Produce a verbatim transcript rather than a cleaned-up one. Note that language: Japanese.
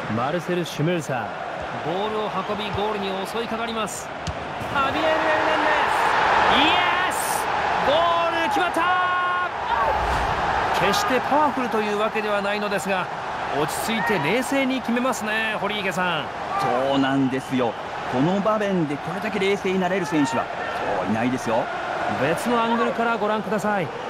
マルセル・シュメルサー、ボールを運びゴールに襲いかかります。ハビエル・エルナンデス、イエス、ゴール決まった。決してパワフルというわけではないのですが、落ち着いて冷静に決めますね、堀池さん。 そうなんですよ。この場面でこれだけ冷静になれる選手はそういないですよ。 別のアングルからご覧ください。